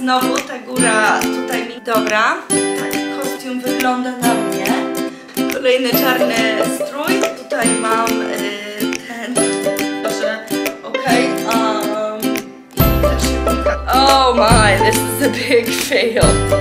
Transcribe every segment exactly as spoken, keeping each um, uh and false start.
znowu ta góra tutaj mi... Dobra, tak kostium wygląda na mnie. Kolejny czarny strój. Tutaj mam yy, ten... Proszę, okej. Okay, um, i też się... Oh my, this is a big fail.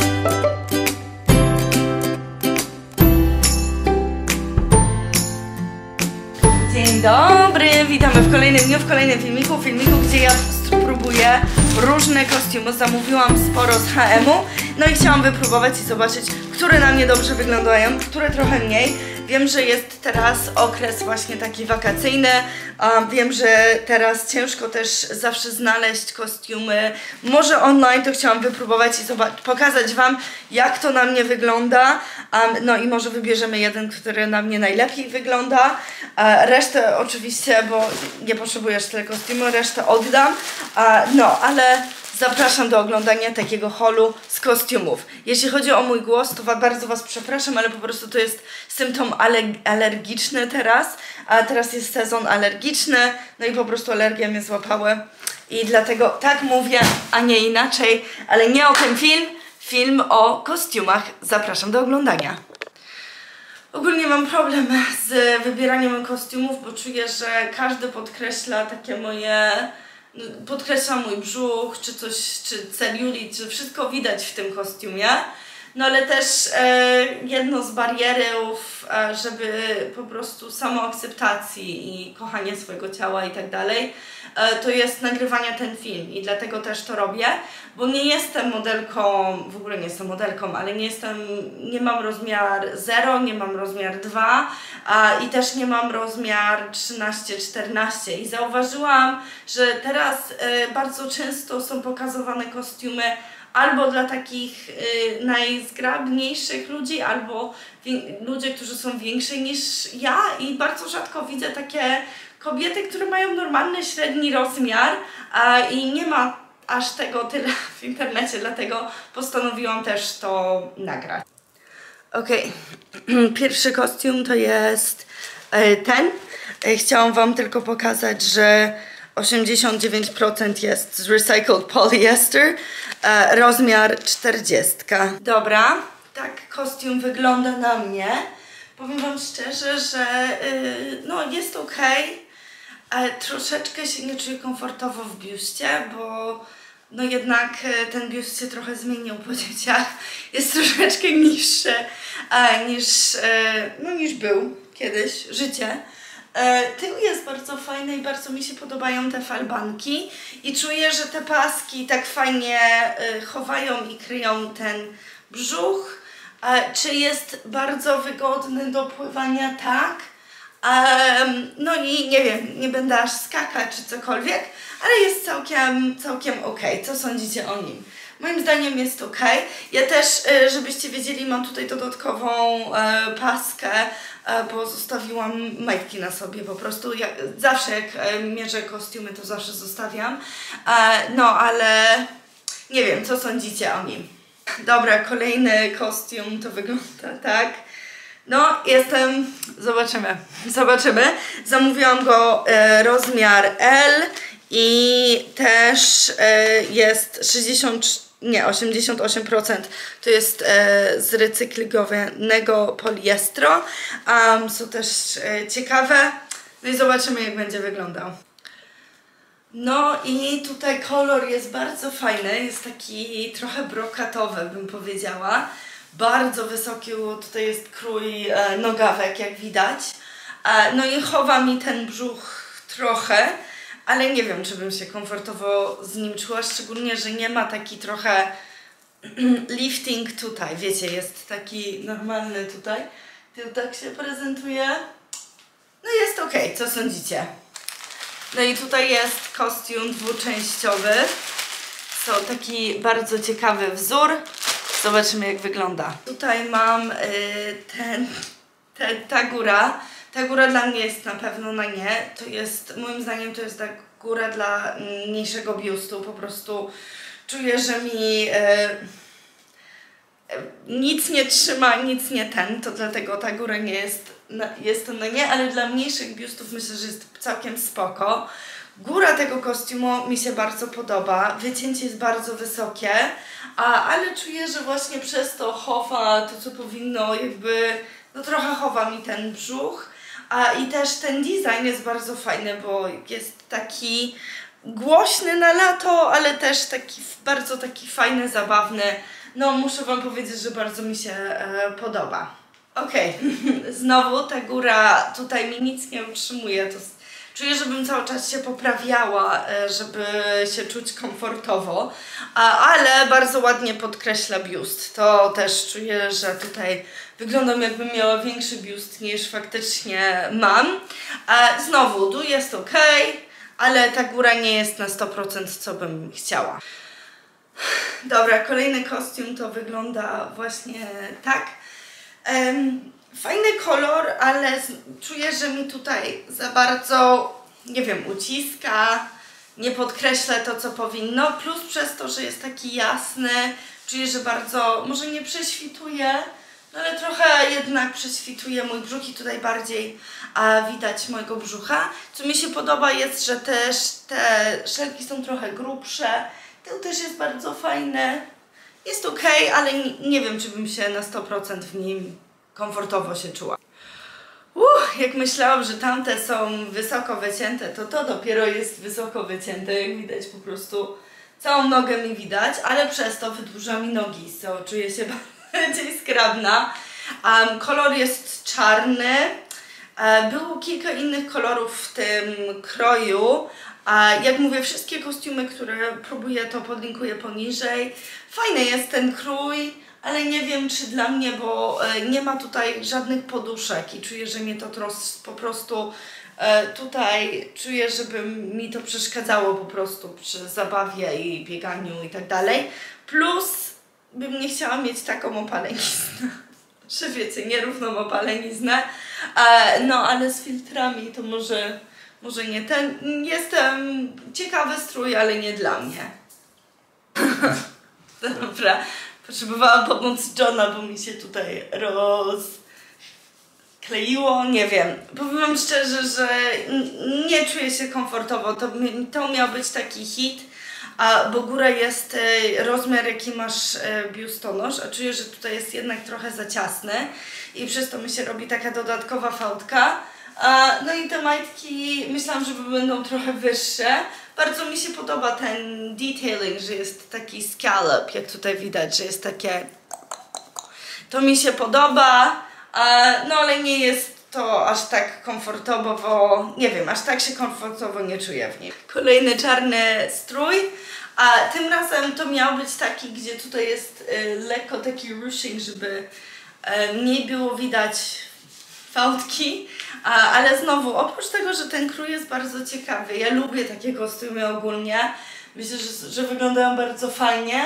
Dzień dobry, witamy w kolejnym dniu, w kolejnym filmiku, filmiku, gdzie ja próbuję różne kostiumy. Zamówiłam sporo z H and M u, no i chciałam wypróbować i zobaczyć, które na mnie dobrze wyglądają, które trochę mniej. Wiem, że jest teraz okres właśnie taki wakacyjny, um, wiem, że teraz ciężko też zawsze znaleźć kostiumy, może online, to chciałam wypróbować i pokazać wam, jak to na mnie wygląda, um, no i może wybierzemy jeden, który na mnie najlepiej wygląda, uh, resztę oczywiście, bo nie potrzebujesz tyle kostiumu, resztę oddam, uh, no ale zapraszam do oglądania takiego haulu z kostiumów. Jeśli chodzi o mój głos, to bardzo was przepraszam, ale po prostu to jest symptom alergiczny teraz, a teraz jest sezon alergiczny, no i po prostu alergia mnie złapała i dlatego tak mówię, a nie inaczej, ale nie o ten film, film o kostiumach. Zapraszam do oglądania. Ogólnie mam problem z wybieraniem kostiumów, bo czuję, że każdy podkreśla takie moje... podkreśla mój brzuch, czy coś, czy celulit, czy wszystko widać w tym kostiumie. No ale też e, jedno z barierów, e, żeby po prostu samoakceptacji i kochanie swojego ciała i tak dalej, e, to jest nagrywanie ten film i dlatego też to robię, bo nie jestem modelką, w ogóle nie jestem modelką, ale nie jestem, nie mam rozmiar zero, nie mam rozmiar dwa a, i też nie mam rozmiar trzynaście czternaście i zauważyłam, że teraz e, bardzo często są pokazywane kostiumy albo dla takich y, najzgrabniejszych ludzi, albo ludzie, którzy są więksi niż ja i bardzo rzadko widzę takie kobiety, które mają normalny, średni rozmiar a, i nie ma aż tego tyle w internecie, dlatego postanowiłam też to nagrać. Okej, okay. Pierwszy kostium to jest y, ten. Y, chciałam wam tylko pokazać, że osiemdziesiąt dziewięć procent jest z recycled polyester, e, rozmiar czterdzieści. Dobra, tak kostium wygląda na mnie. Powiem wam szczerze, że yy, no jest ok, ale troszeczkę się nie czuję komfortowo w biuście, bo no jednak ten biust się trochę zmienił po dzieciach. Jest troszeczkę niższy e, niż, e, no, niż był kiedyś, życie. E, tył jest bardzo fajny i bardzo mi się podobają te falbanki i czuję, że te paski tak fajnie e, chowają i kryją ten brzuch. E, czy jest bardzo wygodny do pływania? Tak. E, no i nie wiem, nie będę aż skakać czy cokolwiek, ale jest całkiem, całkiem ok. Co sądzicie o nim? Moim zdaniem jest ok. Ja też, e, żebyście wiedzieli, mam tutaj dodatkową e, paskę, bo zostawiłam majtki na sobie po prostu. Ja zawsze jak mierzę kostiumy, to zawsze zostawiam. No ale nie wiem, co sądzicie o nim. Dobra, kolejny kostium to wygląda tak. No, jestem... Zobaczymy. Zobaczymy. Zamówiłam go e, rozmiar L i też e, jest sześćdziesiąt cztery nie, osiemdziesiąt osiem procent to jest e, z recyklingowanego poliestru. Um, są też e, ciekawe. No i zobaczymy, jak będzie wyglądał. No i tutaj kolor jest bardzo fajny. Jest taki trochę brokatowy, bym powiedziała. Bardzo wysoki, tutaj jest krój e, nogawek, jak widać. E, no i chowa mi ten brzuch trochę. Ale nie wiem, czy bym się komfortowo z nim czuła, szczególnie, że nie ma taki trochę lifting tutaj, wiecie, jest taki normalny tutaj. Tył tak się prezentuje. No jest ok, co sądzicie? No i tutaj jest kostium dwuczęściowy. Są taki bardzo ciekawy wzór. Zobaczymy, jak wygląda. Tutaj mam y, ten, ten, ta góra. Ta góra dla mnie jest na pewno na nie. To jest, moim zdaniem, to jest ta góra dla mniejszego biustu. Po prostu czuję, że mi e, e, nic nie trzyma, nic nie ten. To dlatego ta góra nie jest na, jest na nie, ale dla mniejszych biustów myślę, że jest całkiem spoko. Góra tego kostiumu mi się bardzo podoba, wycięcie jest bardzo wysokie, a, ale czuję, że właśnie przez to chowa to, co powinno jakby, no trochę chowa mi ten brzuch, a i też ten design jest bardzo fajny, bo jest taki głośny na lato, ale też taki bardzo taki fajny, zabawny. No muszę wam powiedzieć, że bardzo mi się e, podoba. Okej, okay. Znowu ta góra tutaj mi nic nie utrzymuje. To czuję, żebym cały czas się poprawiała, żeby się czuć komfortowo, ale bardzo ładnie podkreśla biust. To też czuję, że tutaj wyglądam, jakbym miała większy biust niż faktycznie mam. Znowu, dół jest ok, ale ta góra nie jest na sto procent co bym chciała. Dobra, kolejny kostium to wygląda właśnie tak. Um, fajny kolor, ale czuję, że mi tutaj za bardzo, nie wiem, uciska, nie podkreśla to, co powinno. Plus przez to, że jest taki jasny, czuję, że bardzo, może nie prześwituje, no ale trochę jednak prześwituje mój brzuch i tutaj bardziej a, widać mojego brzucha. Co mi się podoba jest, że też te szelki są trochę grubsze, tył też jest bardzo fajny. Jest ok, ale nie, nie wiem, czy bym się na sto procent w nim komfortowo się czuła. Uff, jak myślałam, że tamte są wysoko wycięte, to to dopiero jest wysoko wycięte, jak widać po prostu całą nogę mi widać, ale przez to wydłuża mi nogi, so czuję się bardziej skrabna. Um, kolor jest czarny. E, było kilka innych kolorów w tym kroju. A jak mówię, wszystkie kostiumy, które próbuję, to podlinkuję poniżej. Fajny jest ten krój, ale nie wiem, czy dla mnie, bo nie ma tutaj żadnych poduszek i czuję, że mnie to po prostu tutaj czuję, żeby mi to przeszkadzało po prostu przy zabawie i bieganiu i tak dalej. Plus bym nie chciała mieć taką opaleniznę, że wiecie, nierówną opaleniznę, no ale z filtrami to może... Może nie ten, jestem ciekawy strój, ale nie dla mnie. Dobra, potrzebowałam pomocy Johna, bo mi się tutaj rozkleiło, nie wiem. Powiem wam szczerze, że nie czuję się komfortowo, to, to miał być taki hit, a, bo góra jest rozmiar, jaki masz biustonosz, a czuję, że tutaj jest jednak trochę za ciasny i przez to mi się robi taka dodatkowa fałdka. No i te majtki myślałam, że będą trochę wyższe. Bardzo mi się podoba ten detailing, że jest taki scallop, jak tutaj widać, że jest takie... To mi się podoba, no ale nie jest to aż tak komfortowo, nie wiem, aż tak się komfortowo nie czuję w nim. Kolejny czarny strój, a tym razem to miał być taki, gdzie tutaj jest lekko taki ruching, żeby mniej było widać fałdki, ale znowu, oprócz tego, że ten krój jest bardzo ciekawy, ja lubię takie kostiumy ogólnie, myślę, że, że wyglądają bardzo fajnie,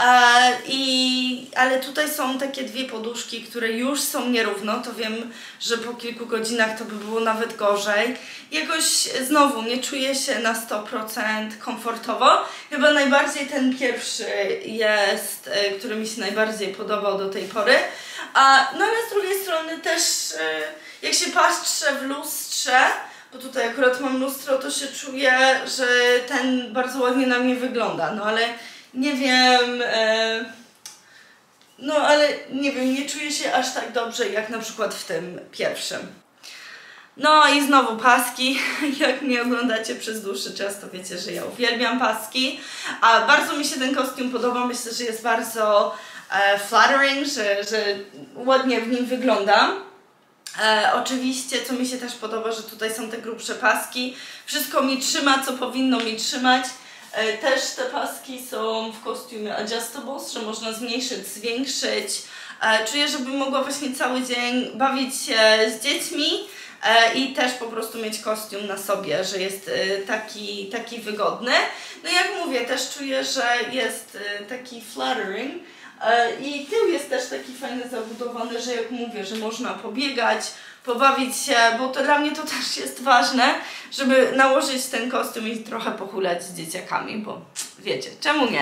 i, ale tutaj są takie dwie poduszki, które już są nierówno, to wiem, że po kilku godzinach to by było nawet gorzej. Jakoś znowu nie czuję się na sto procent komfortowo, chyba najbardziej ten pierwszy jest, który mi się najbardziej podobał do tej pory. A, no ale z drugiej strony też jak się patrzę w lustrze, bo tutaj akurat mam lustro, to się czuję, że ten bardzo ładnie na mnie wygląda, no ale nie wiem, e, no ale nie wiem, nie czuję się aż tak dobrze jak na przykład w tym pierwszym. No i znowu paski, jak mnie oglądacie przez dłuższy czas, to wiecie, że ja uwielbiam paski, a bardzo mi się ten kostium podoba, myślę, że jest bardzo e, flattering, że, że ładnie w nim wyglądam. E, oczywiście, co mi się też podoba, że tutaj są te grubsze paski, wszystko mi trzyma, co powinno mi trzymać. E, też te paski są w kostiumie adjustables, że można zmniejszyć, zwiększyć. E, czuję, żebym mogła właśnie cały dzień bawić się z dziećmi e, i też po prostu mieć kostium na sobie, że jest e, taki, taki wygodny. No jak mówię, też czuję, że jest e, taki flattering. I tył jest też taki fajny, zabudowany, że jak mówię, że można pobiegać, pobawić się, bo to dla mnie to też jest ważne, żeby nałożyć ten kostium i trochę pohulać z dzieciakami, bo wiecie, czemu nie?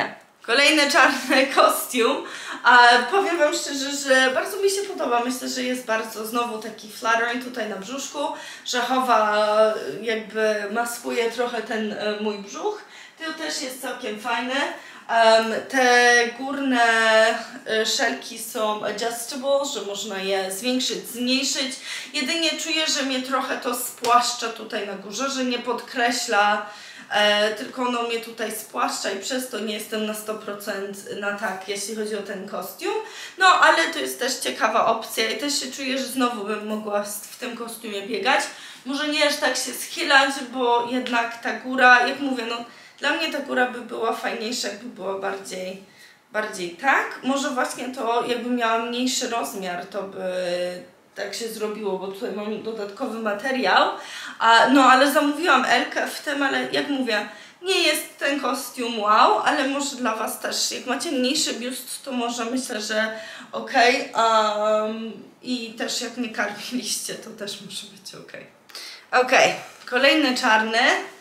Kolejny czarny kostium. A powiem wam szczerze, że bardzo mi się podoba. Myślę, że jest bardzo znowu taki flattering tutaj na brzuszku, że chowa jakby maskuje trochę ten e, mój brzuch. Tył też jest całkiem fajny. Um, te górne y, szelki są adjustable, że można je zwiększyć, zmniejszyć. Jedynie czuję, że mnie trochę to spłaszcza tutaj na górze, że nie podkreśla, e, tylko ono mnie tutaj spłaszcza i przez to nie jestem na sto procent na tak, jeśli chodzi o ten kostium. No, ale to jest też ciekawa opcja i też się czuję, że znowu bym mogła w tym kostiumie biegać. Może nie aż tak się schylać, bo jednak ta góra, jak mówię, no dla mnie ta góra by była fajniejsza, jakby była bardziej, bardziej tak. Może właśnie to, jakby miała mniejszy rozmiar, to by tak się zrobiło, bo tutaj mam dodatkowy materiał. A, no, ale zamówiłam Elkę w tym, ale jak mówię, nie jest ten kostium wow, ale może dla was też, jak macie mniejszy biust, to może myślę, że okej. Okay. Um, I też jak nie karmiliście, to też może być okej. Okay. Okej, okay. Kolejny czarny.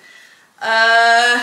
Eee,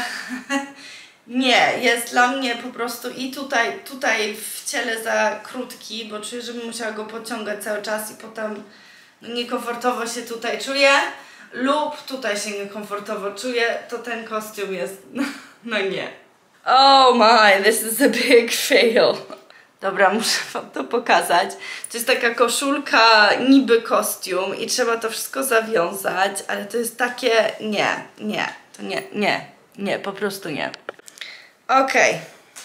nie, jest dla mnie po prostu i tutaj, tutaj w ciele za krótki, bo czuję, że bym musiała go pociągać cały czas i potem no, niekomfortowo się tutaj czuję, lub tutaj się niekomfortowo czuję, to ten kostium jest, no, no nie. Oh my, this is a big fail. Dobra, muszę wam to pokazać. To jest taka koszulka, niby kostium i trzeba to wszystko zawiązać, ale to jest takie, nie, nie. To nie, nie, nie, po prostu nie. Okej. Okay.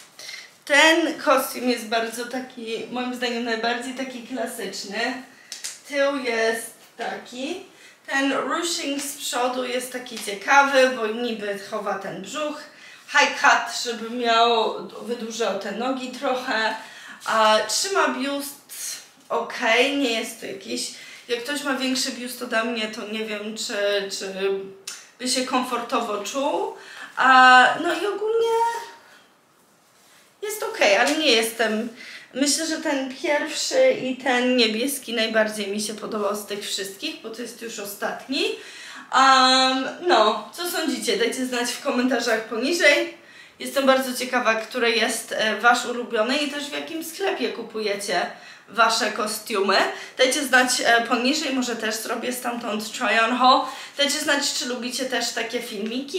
Ten kostium jest bardzo taki, moim zdaniem najbardziej taki klasyczny. Tył jest taki. Ten ruching z przodu jest taki ciekawy, bo niby chowa ten brzuch. High cut, żeby miał, wydłużał te nogi trochę. A trzyma biust ok, nie jest to jakiś... Jak ktoś ma większy biust ode mnie, to nie wiem, czy... czy by się komfortowo czuł, a, no i ogólnie jest ok, ale nie jestem, myślę, że ten pierwszy i ten niebieski najbardziej mi się podobał z tych wszystkich, bo to jest już ostatni. Um, no, co sądzicie? Dajcie znać w komentarzach poniżej. Jestem bardzo ciekawa, który jest e, wasz ulubiony i też w jakim sklepie kupujecie wasze kostiumy. Dajcie znać e, poniżej, może też zrobię stamtąd try on haul. Dajcie znać, czy lubicie też takie filmiki.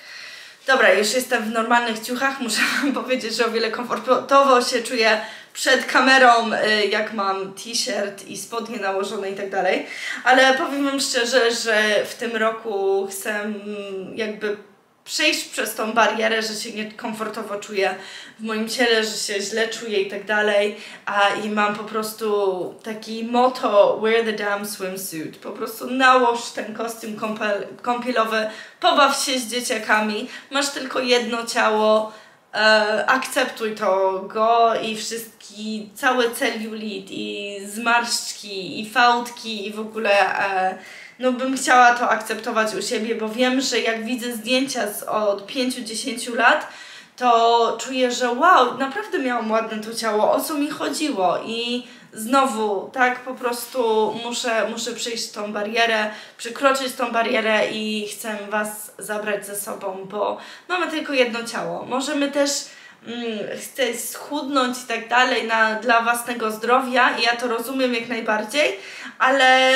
Dobra, już jestem w normalnych ciuchach, muszę wam powiedzieć, że o wiele komfortowo się czuję przed kamerą, e, jak mam t-shirt i spodnie nałożone i tak dalej. Ale powiem wam szczerze, że w tym roku chcę jakby przejść przez tą barierę, że się niekomfortowo czuję w moim ciele, że się źle czuję i tak dalej. A i mam po prostu taki motto wear the damn swimsuit. Po prostu nałoż ten kostium kąpielowy, pobaw się z dzieciakami. Masz tylko jedno ciało, e, akceptuj to go i wszystki, cały celulit i zmarszczki i fałdki i w ogóle... E, no bym chciała to akceptować u siebie, bo wiem, że jak widzę zdjęcia z od pięciu do dziesięciu lat, to czuję, że wow, naprawdę miałam ładne to ciało, o co mi chodziło i znowu, tak, po prostu muszę, muszę przejść tą barierę, przekroczyć tą barierę i chcę was zabrać ze sobą, bo mamy tylko jedno ciało. Możemy też mm, chcę schudnąć i tak dalej na, dla własnego zdrowia i ja to rozumiem jak najbardziej, ale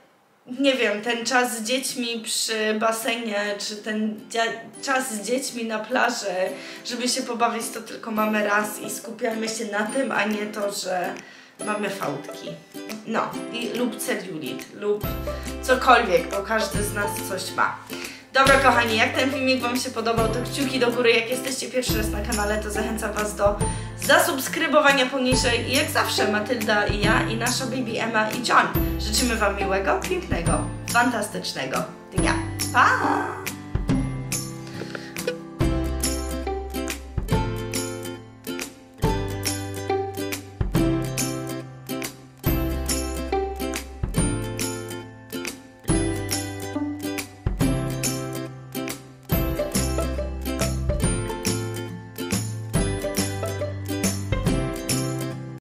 nie wiem, ten czas z dziećmi przy basenie, czy ten czas z dziećmi na plaży, żeby się pobawić, to tylko mamy raz i skupiamy się na tym, a nie to, że mamy fałdki. No, i, lub celulit, lub cokolwiek, bo każdy z nas coś ma. Dobra kochani, jak ten filmik wam się podobał, to kciuki do góry. Jak jesteście pierwszy raz na kanale, to zachęcam was do zasubskrybowania poniżej. I jak zawsze Matylda i ja i nasza baby Emma i John życzymy wam miłego, pięknego, fantastycznego dnia. Pa!